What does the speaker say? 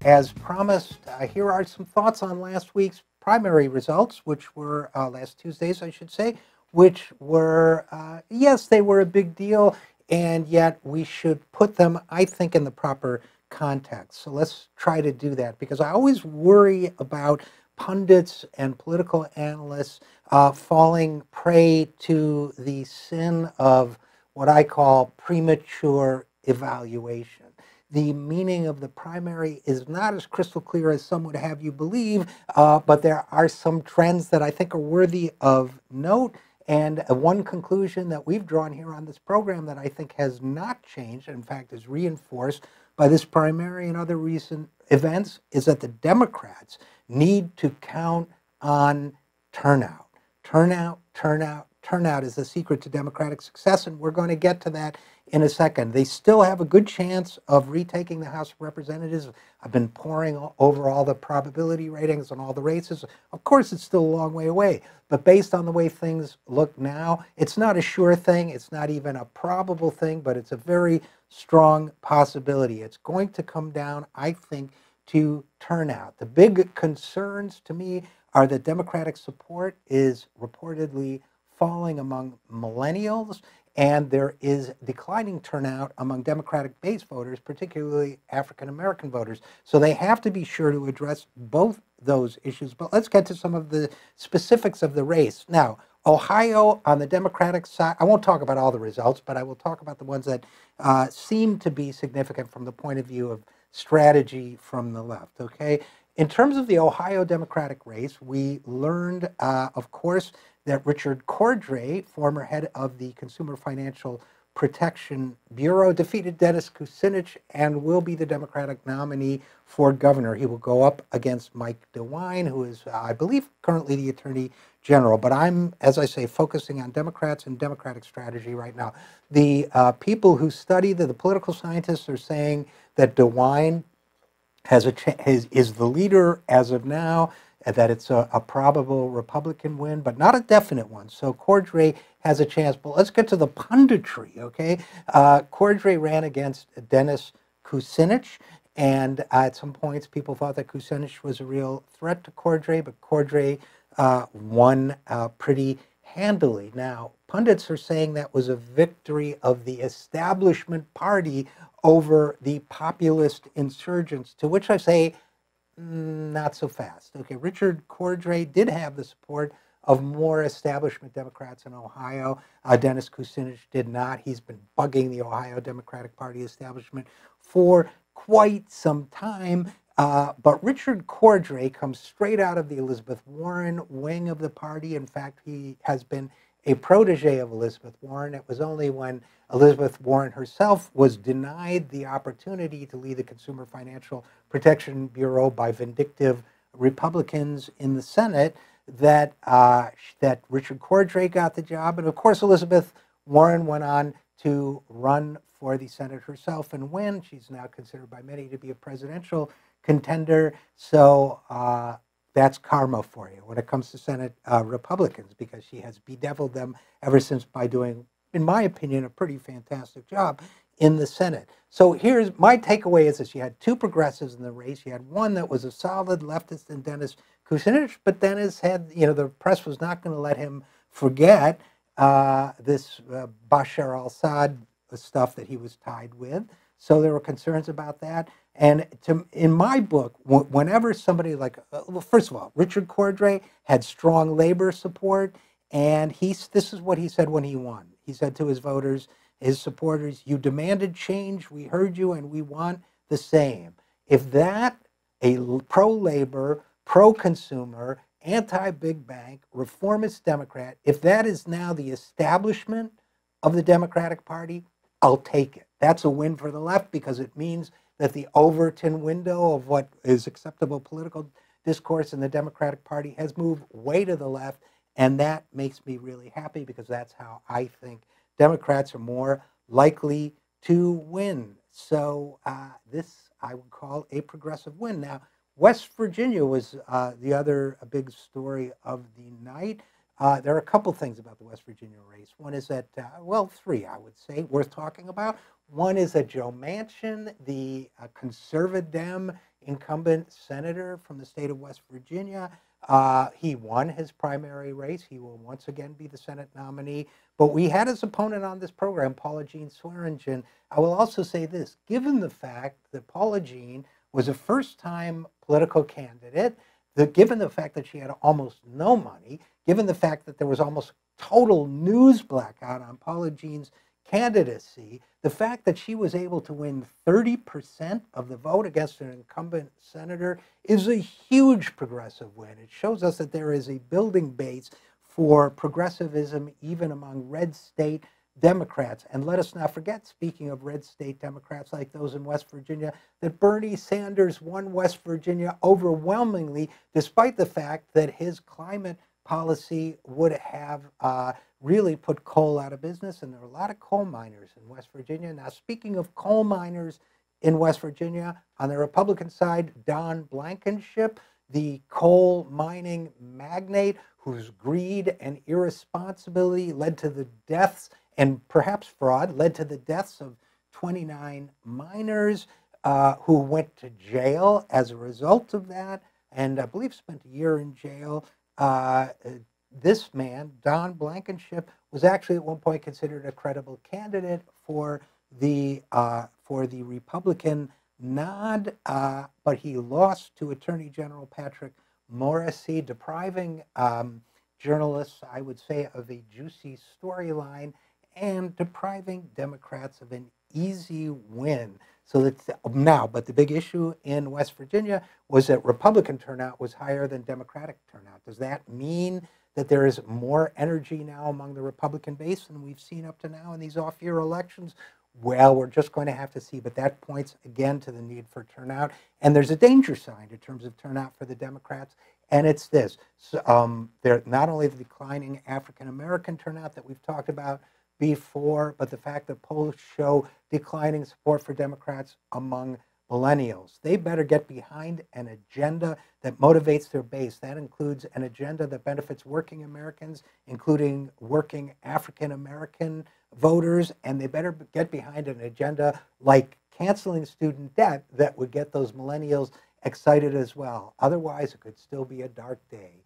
As promised, here are some thoughts on last week's primary results, which were last Tuesday's, I should say, which were, yes, they were a big deal, and yet we should put them, I think, in the proper context. So let's try to do that, because I always worry about pundits and political analysts falling prey to the sin of what I call premature evaluation. The meaning of the primary is not as crystal clear as some would have you believe, but there are some trends that I think are worthy of note. And one conclusion that we've drawn here on this program that I think has not changed, in fact is reinforced by this primary and other recent events, is that the Democrats need to count on turnout. Turnout, turnout, turnout is the secret to Democratic success, and we're going to get to that in a second. They still have a good chance of retaking the House of Representatives. I've been poring over all the probability ratings on all the races. Of course, it's still a long way away, but based on the way things look now, it's not a sure thing. It's not even a probable thing, but it's a very strong possibility. It's going to come down, I think, to turnout. The big concerns to me are that Democratic support is reportedly falling among millennials, and there is declining turnout among Democratic base voters, particularly African-American voters. So they have to be sure to address both those issues. But let's get to some of the specifics of the race. Now, Ohio on the Democratic side, I won't talk about all the results, but I will talk about the ones that seem to be significant from the point of view of strategy from the left, okay? In terms of the Ohio Democratic race, we learned, of course, that Richard Cordray, former head of the Consumer Financial Protection Bureau, defeated Dennis Kucinich and will be the Democratic nominee for governor. He will go up against Mike DeWine, who is, I believe, currently the Attorney General. But I'm, as I say, focusing on Democrats and Democratic strategy right now. The people who study, the political scientists are saying that DeWine is the leader as of now, that it's a probable Republican win, but not a definite one. So Cordray has a chance. But let's get to the punditry, okay? Cordray ran against Dennis Kucinich, and at some points people thought that Kucinich was a real threat to Cordray, but Cordray won pretty handily. Now, pundits are saying that was a victory of the establishment party over the populist insurgents, to which I say, not so fast. Okay, Richard Cordray did have the support of more establishment Democrats in Ohio. Dennis Kucinich did not. He's been bugging the Ohio Democratic Party establishment for quite some time. But Richard Cordray comes straight out of the Elizabeth Warren wing of the party. In fact, he has been a protege of Elizabeth Warren. It was only when Elizabeth Warren herself was denied the opportunity to lead the Consumer Financial Protection Bureau by vindictive Republicans in the Senate that that Richard Cordray got the job. And of course, Elizabeth Warren went on to run for the Senate herself and win. She's now considered by many to be a presidential contender. So that's karma for you when it comes to Senate Republicans, because she has bedeviled them ever since by doing, in my opinion, a pretty fantastic job in the Senate. So here's my takeaway is that she had two progressives in the race. She had one that was a solid leftist in Dennis Kucinich, but Dennis had, the press was not going to let him forget this Bashar al-Assad stuff that he was tied with. So there were concerns about that. And in my book, whenever somebody like, well, first of all, Richard Cordray had strong labor support, and this is what he said when he won. He said to his voters, his supporters, "You demanded change, we heard you, and we want the same." If that, a pro-labor, pro-consumer, anti-big bank, reformist Democrat, if that is now the establishment of the Democratic Party, I'll take it. That's a win for the left, because it means that the Overton window of what is acceptable political discourse in the Democratic Party has moved way to the left, and that makes me really happy, because that's how I think Democrats are more likely to win. So this I would call a progressive win. Now, West Virginia was the other big story of the night. There are a couple things about the West Virginia race. One is that, well, three, I would say, worth talking about. One is that Joe Manchin, the conservative Dem incumbent senator from the state of West Virginia. He won his primary race. He will once again be the Senate nominee. But we had his opponent on this program, Paula Jean Swearengin. I will also say this, given the fact that Paula Jean was a first-time political candidate, given the fact that she had almost no money, given the fact that there was almost total news blackout on Paula Jean's candidacy, the fact that she was able to win 30% of the vote against an incumbent senator is a huge progressive win. It shows us that there is a building base for progressivism even among red state Democrats. And let us not forget, speaking of red state Democrats like those in West Virginia, that Bernie Sanders won West Virginia overwhelmingly, despite the fact that his climate policy would have really put coal out of business. And there are a lot of coal miners in West Virginia. Now, speaking of coal miners in West Virginia, on the Republican side, Don Blankenship, the coal mining magnate whose greed and irresponsibility led to the deaths and perhaps fraud led to the deaths of 29 miners who went to jail as a result of that, and I believe spent a year in jail. This man, Don Blankenship, was actually at one point considered a credible candidate for the Republican nod, but he lost to Attorney General Patrick Morrisey, depriving journalists, I would say, of a juicy storyline and depriving Democrats of an easy win. So that's now, but the big issue in West Virginia was that Republican turnout was higher than Democratic turnout. Does that mean that there is more energy now among the Republican base than we've seen up to now in these off-year elections? Well, we're just going to have to see, but that points again to the need for turnout. And there's a danger sign in terms of turnout for the Democrats, and it's this. So, they're not only the declining African-American turnout that we've talked about before, but the fact that polls show declining support for Democrats among millennials. They better get behind an agenda that motivates their base. That includes an agenda that benefits working Americans, including working African-American voters, and they better get behind an agenda like canceling student debt that would get those millennials excited as well. Otherwise, it could still be a dark day